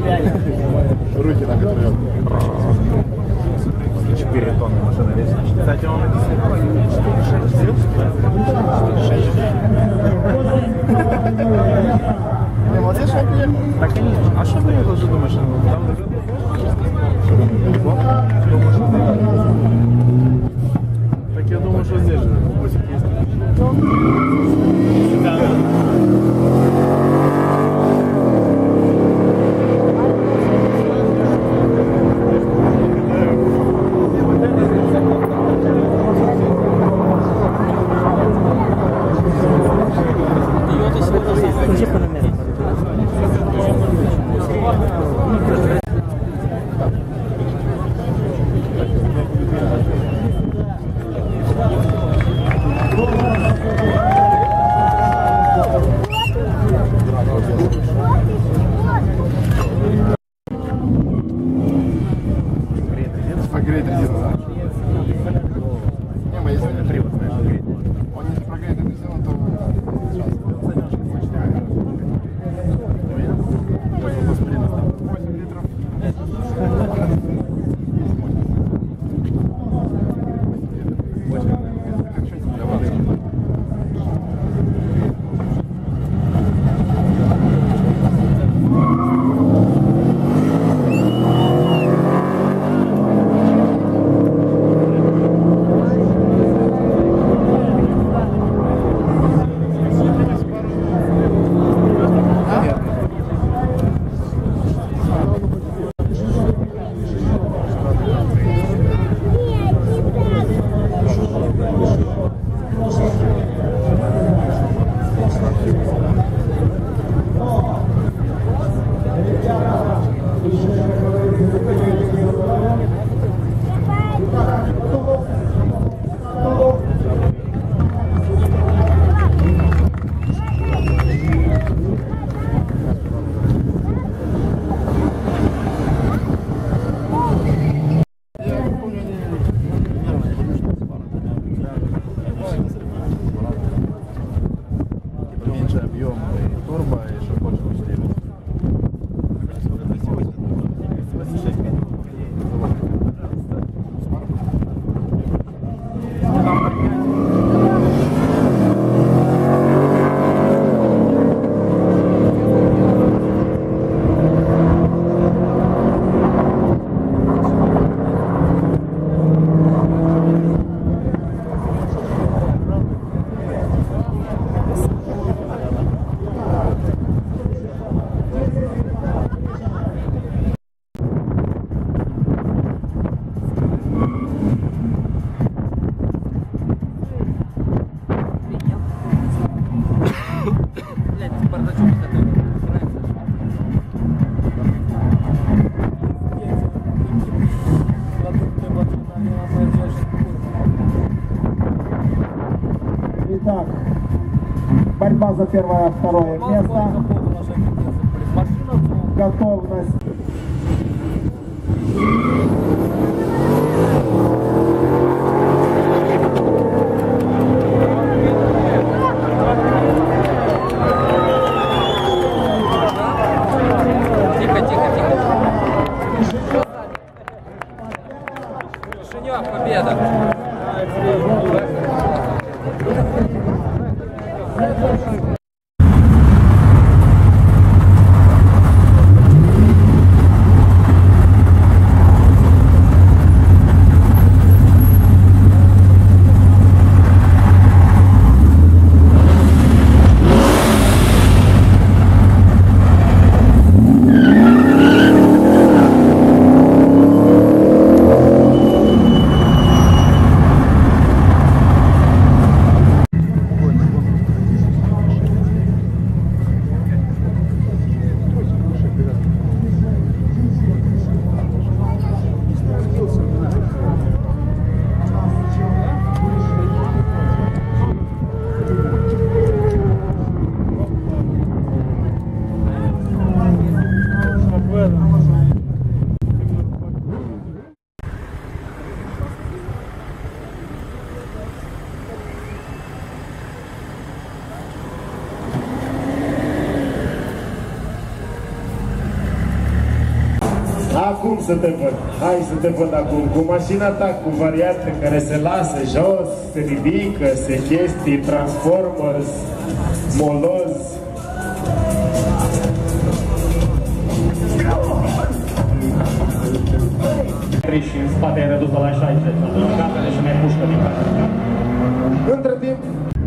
Руки на вперед. 4 тонны машина весит. Кстати, он 6. Не, молодец, что приехал. Так конечно. А что приехал же до машины? Там так я думаю, что здесь же. Бусик есть. Прогреть резину. Не, мы если не привод, знаешь, прогреть. Он если прогреть резину, то сейчас. Посмотри на 8 литров. Меньше объем и турбо, и что больше усилит. Итак, борьба за первое, второе место. Готовность. Победа! Acum să te văd. Hai să te văd acum. Cu mașina ta, cu variante care se lasă jos, se ridică, se chestii, Transformers, moloz. Și în spate e redus la 60, atunci capele și mai pușcă din care. Între timp,